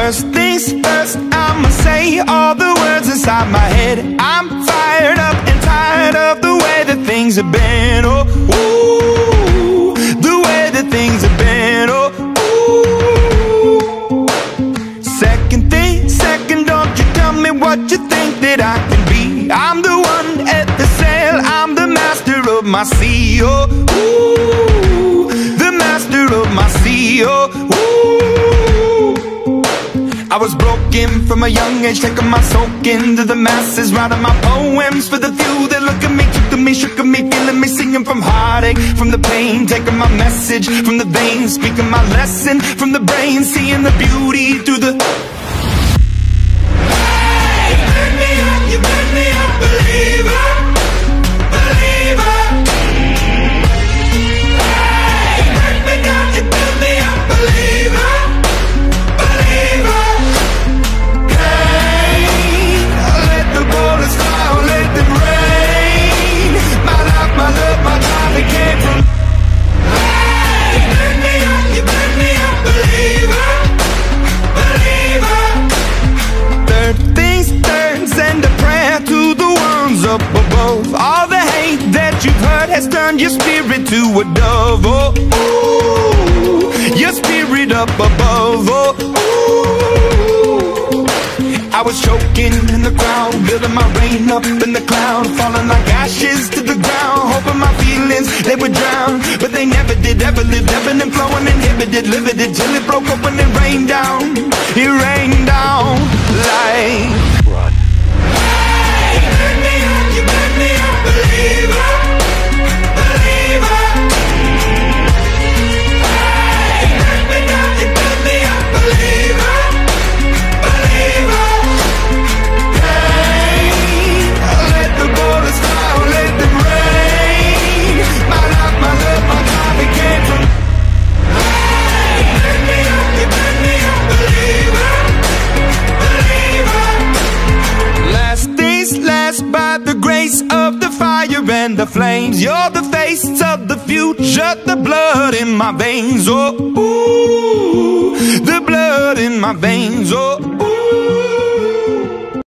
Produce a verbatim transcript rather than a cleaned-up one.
First things first, I'ma say all the words inside my head. I'm fired up and tired of the way that things have been. Oh, ooh, the way that things have been. Oh, ooh. Second thing, second, don't you tell me what you think that I can be. I'm the one at the sail, I'm the master of my sea. Oh, ooh, the master of my sea. Oh, ooh. I was broken from a young age, taking my soak into the masses, writing my poems for the few that look at me, took to me, shook at me, feeling me, singing from heartache, from the pain, taking my message from the veins, speaking my lesson from the brain, seeing the beauty through the... Hey, you burn me up, you burn me up, believer, believer. Hey, you burn me down, you build me up, believer, believer. My love, my darling came from. Hey, you burn me up, you burn me up, believer, believer. Third things third, send a prayer to the ones up above. All the hate that you've heard has turned your spirit to a dove. Oh, ooh, your spirit up above. Oh, ooh. I was choking in the crowd, building my rain up in the cloud, falling like ashes to the ground, hoping my feelings, they would drown. But they never did, ever lived, ebbing and flowing, inhibited, limited, till it broke up when it rained down. It rained down like run. Hey, you burn me up, you burn me up, believer, believer. Hey, you burn me down, you burn me up, believer, believer. By the grace of the fire and the flames, you're the face of the future, the blood in my veins. Oh, ooh, the blood in my veins. Oh, ooh.